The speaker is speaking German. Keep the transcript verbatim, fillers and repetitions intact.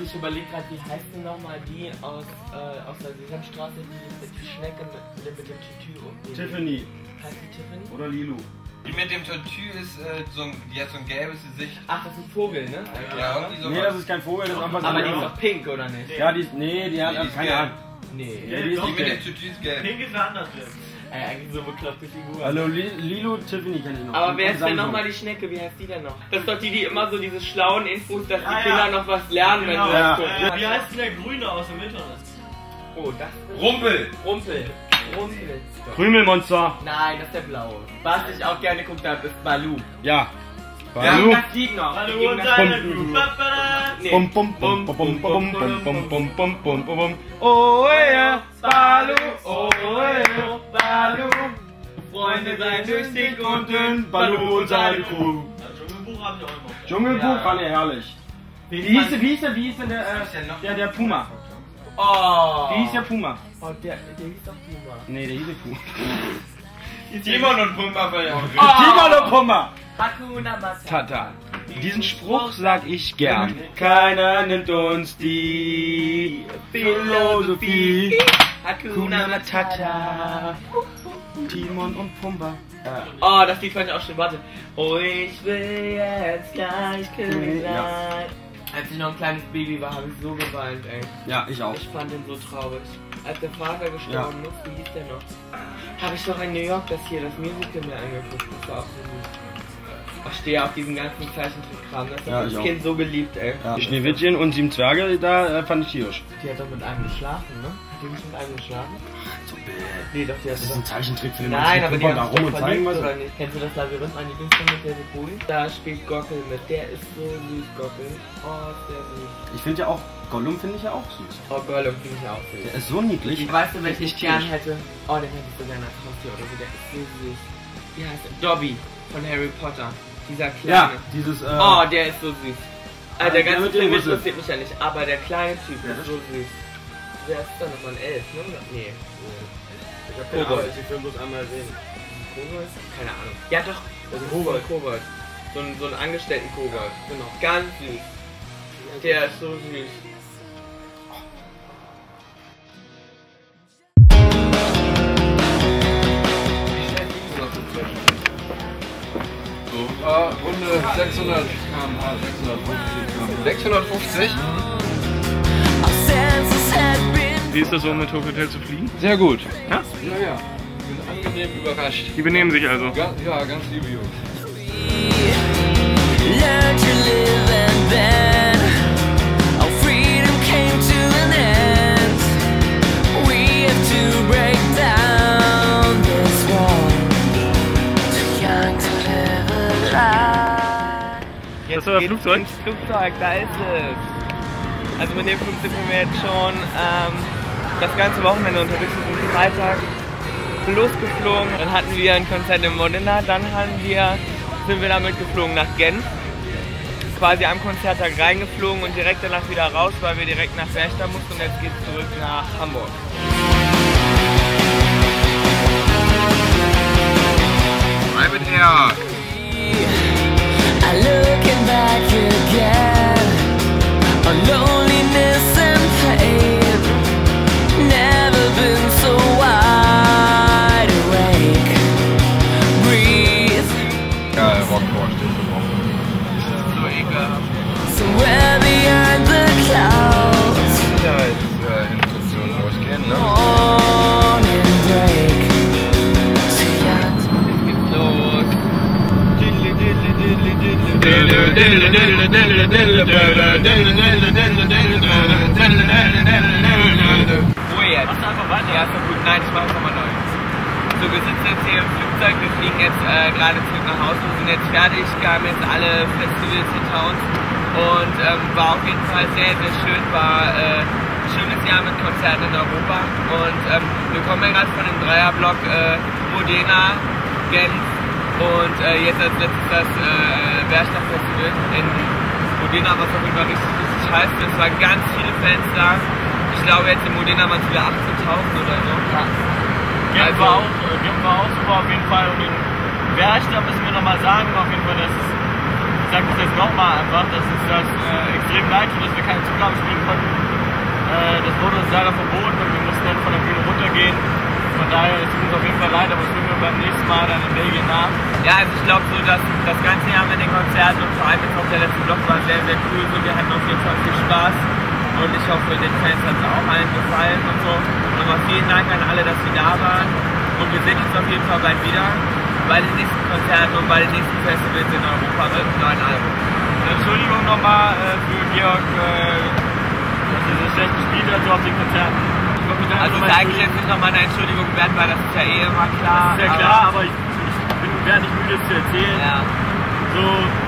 ich überlege gerade, wie heißt denn nochmal die aus, äh, aus der Sesamstraße, die, die Schnecke mit, mit dem Tütü und Tiffany. Heißt die Tiffany? Oder Lilu. Die mit dem Tütü ist äh, so ein, die hat so ein gelbes Gesicht. Ach, das ist ein Vogel, ne? Ja, irgendwie so. Nee, das ist kein Vogel, das ist einfach so. Aber die ist doch pink, oder nicht? Ja, die ist, nee, die hat Nee, die ist keine gelb. Ahnung. Nee. Ja, die Die ist mit gelb. dem Tütü ist gelb. Pink ist eine andere. Ey, eigentlich so bekloppte Figur. Also Li- Lilo, Tiffany kenne ich noch. Aber Und- wer und ist denn Samsung. nochmal die Schnecke? Wie heißt die denn noch? Das ist doch die, die immer so diese schlauen Infos, dass die Ja, Kinder ja. noch was lernen, Genau. wenn sie Ja. das gucken. Äh, wie heißt denn der Grüne aus dem Internet? Oh, das ist Rumpel! Rumpel. Rumpel. Krümelmonster. Nein, das ist der blaue. Was ich auch gerne geguckt habe, ist Baloo. Ja. Ja, Baloo. das liegt noch. Hallo Die und gegen das- seine Bum, Crew. Ba-ba-da. Nee. Bum bum bum bum bum bum bum bum bum bum bum bum bum. Oh yeah, Baloo, oh yeah, Baloo. Freunde seien durch dick und Und dünn, Baloo und seine Crew. Das Dschungelbuch hab ich auch immer. Dschungelbuch Ja. fand ich herrlich. Wie Wie hieß der, wie hieß der, wie hieß denn der, Was ist denn äh, noch? der, der Puma? Oh. Wie hieß der Puma? Oh, der, der hieß doch Puma. Nee, der hieß der Puma. Timon und Pumba war ja auch Oh. Timon und Pumba! Hakuna Matata. Tata. Diesen Spruch sag ich gern. Keiner nimmt uns die Philosophie. Hakuna Matata. Timon und Pumba. Oh, das Lied fand ich auch schön. Warte. Oh, ich will jetzt gleich König sein. Ja. Als ich noch ein kleines Baby war, habe ich so geweint, ey. Ja, ich auch. Ich fand den so traurig. Als der Vater gestorben ist, wie hieß der noch? Habe ich doch in New York das hier, das Musical mir angeguckt. Das war auch so gut. Ich stehe auf diesen ganzen Zeichentrickkram. Das hat Ja, das ich auch. Kind so geliebt, ey. Ja. Schneewittchen und sieben Zwerge, da äh, fand ich tierisch. Die hat doch mit einem geschlafen, ne? Hat die nicht mit einem geschlafen? So bäh. Nee, doch, die hat Das ist ein Zeichentrickfilm. Nein, aber die da haben rum und sich zeigen verliebt, was. oder nicht? Kennst du das Labyrinth, mein Lieblingsfilm mit der Sequoia? Da spielt Gockel mit, der ist so süß, Gockel. Oh, ist der süß. Ich finde ja auch, Gollum finde ich ja auch süß. Oh, Gollum finde ich auch süß. Der ist so niedlich. Ich weiß, welchen ich gern tierisch. hätte. Oh, den hätte ich so gerne als Haustier oder so, der ist so süß. Wie heißt der? Dobby von Harry Potter. Dieser Ja, kleine. dieses, äh, Oh, der ist so süß. Äh, der der ganze mit dem Film Rüssel. interessiert mich ja nicht, aber der kleine Typ Ja, ist das so süß. Wer ist da nochmal ein Elf, ne? Nee. ich hab keine Ahnung, ich den Film bloß einmal gesehen. Kobold? Keine Ahnung. Ja doch, das ist Kobold. ein Kobold. So ein, so ein Angestellten-Kobold. Genau. Ganz süß. Der ist so süß. So, äh, Runde sechshundert Kilometer pro Stunde, sechshundertfünfzig. Wie ist das so, mit Hotel zu fliegen? Sehr gut. Ja? Ja, ja. Ich bin angenehm überrascht. Die benehmen sich also. Ga- Ja, ganz liebe Jungs. Learn to live and then our freedom came to an end. We have to break down this wall. Too young to live a lie. Das war das geht's Flugzeug? ins Flugzeug, da ist es. Also mit dem Flugzeug sind wir jetzt schon ähm, das ganze Wochenende unterwegs. Wir sind Freitag losgeflogen. Dann hatten wir ein Konzert in Modena. Dann haben wir, sind wir damit geflogen nach Genf. Quasi am Konzerttag reingeflogen und direkt danach wieder raus, weil wir direkt nach Werchter mussten. Und jetzt geht's zurück nach Hamburg. Private Air. I looking back again on loneliness and pain. Never been so wide awake. Breathe Ja, Rockcore steht so drauf. So ekelhaft. somewhere behind the clouds. Sicherheitsinstruktionen durchgehen, ne? Morning break. Too young to Geht's los. Wo jetzt? Mach's einfach weiter. Ja, ist doch gut. Nein, ich mach nochmal neu. So, wir sitzen jetzt hier im Flugzeug, wir fliegen jetzt äh, gerade zurück nach Hause, wir sind jetzt fertig, wir haben jetzt alle Festivals hinter uns und ähm, war auf jeden Fall sehr, sehr schön, war äh, ein schönes Jahr mit Konzerten in Europa und ähm, wir kommen ja gerade von dem Dreierblock äh, Modena, Genf und äh, jetzt als letztes das äh, Werchter Festival in Modena, was auf jeden Fall richtig, richtig heiß ist. Es waren ganz viele Fans da. Ich glaube jetzt in Modena waren es wieder achtzehntausend oder so. Ja. Genf Also- war auch, äh, Genf war auch super auf jeden Fall und den Werchter müssen wir nochmal sagen, auf jeden Fall, das ist ich sage das jetzt nochmal einfach, dass es das äh, extrem leid tut, dass wir keine Zugabe spielen konnten. Äh, das wurde uns leider verboten und wir mussten dann von der Bühne runtergehen. Von daher ist es uns auf jeden Fall leid, aber das holen wir beim nächsten Mal dann in Belgien nach. Ja, also ich glaube so, dass das ganze Jahr mit den Konzerten und vor allem jetzt auch der letzte Block war sehr, sehr cool. So, wir hatten auf jeden Fall viel Spaß und ich hoffe, den Fans hat es auch allen gefallen und so. Nochmal vielen Dank an alle, dass sie da waren und wir sehen uns auf jeden Fall bald wieder bei den nächsten Konzerten und bei den nächsten Festivals in Europa mit einem neuen Album. Entschuldigung nochmal äh, für Georg, äh, dass er so schlecht gespielt hat so auf den Konzerten. Also ist eigentlich jetzt nicht nochmal eine Entschuldigung wert, weil das ist ja eh immer klar. Das ist ja klar, aber ich, ich bin, werde nicht müde es zu erzählen. Ja. So,